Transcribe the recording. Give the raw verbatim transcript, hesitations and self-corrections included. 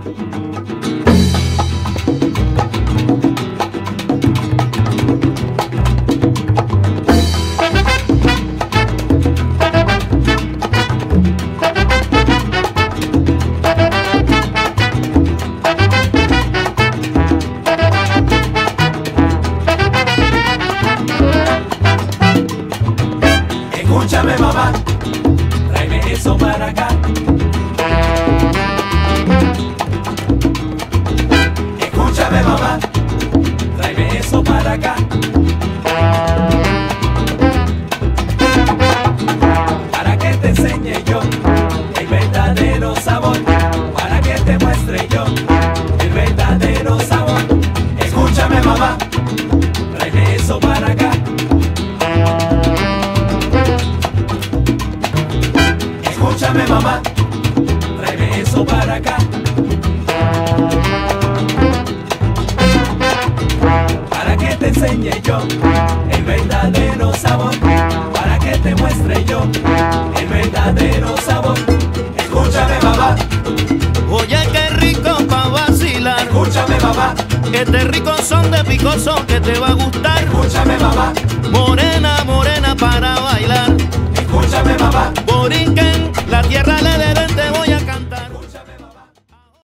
Escúchame mamá, tráeme eso para acá. Escúchame mamá, tráeme eso para acá. Para que te enseñe yo el verdadero sabor, para que te muestre yo el verdadero sabor. Escúchame mamá, tráeme eso para acá. Escúchame mamá, tráeme eso para acá. Para que te enseñe yo el verdadero sabor, para que te muestre yo el verdadero sabor. Escúchame mamá, oye qué rico pa' vacilar. escúchame mamá, Este rico son de picoso que te va a gustar. escúchame mamá.